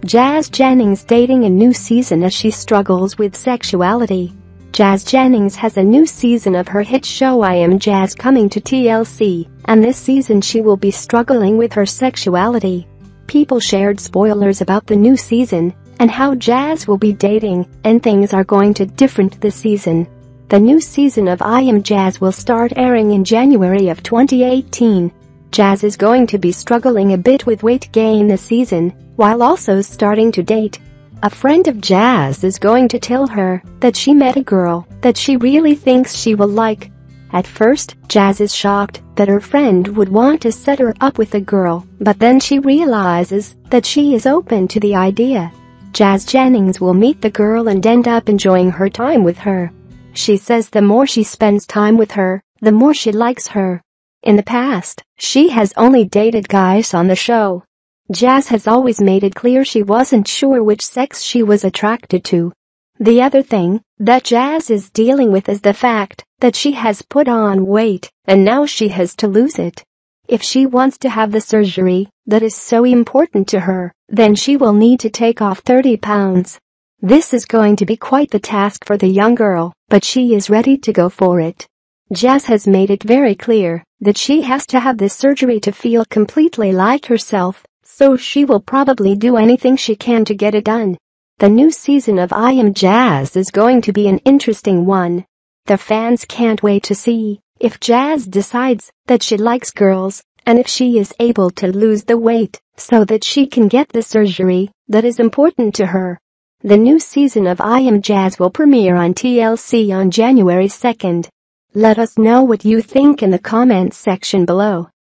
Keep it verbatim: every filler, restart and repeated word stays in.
Jazz Jennings dating a new season as she struggles with sexuality. Jazz Jennings has a new season of her hit show I Am Jazz coming to T L C, and this season she will be struggling with her sexuality. People shared spoilers about the new season and how Jazz will be dating, and things are going to different this season. The new season of I Am Jazz will start airing in January of twenty eighteen. Jazz is going to be struggling a bit with weight gain this season, while also starting to date. A friend of Jazz is going to tell her that she met a girl that she really thinks she will like. At first, Jazz is shocked that her friend would want to set her up with a girl, but then she realizes that she is open to the idea. Jazz Jennings will meet the girl and end up enjoying her time with her. She says the more she spends time with her, the more she likes her. In the past, she has only dated guys on the show. Jazz has always made it clear she wasn't sure which sex she was attracted to. The other thing that Jazz is dealing with is the fact that she has put on weight and now she has to lose it. If she wants to have the surgery that is so important to her, then she will need to take off thirty pounds. This is going to be quite the task for the young girl, but she is ready to go for it. Jazz has made it very clear that she has to have this surgery to feel completely like herself, so she will probably do anything she can to get it done. The new season of I Am Jazz is going to be an interesting one. The fans can't wait to see if Jazz decides that she likes girls and if she is able to lose the weight so that she can get the surgery that is important to her. The new season of I Am Jazz will premiere on T L C on January second. Let us know what you think in the comments section below.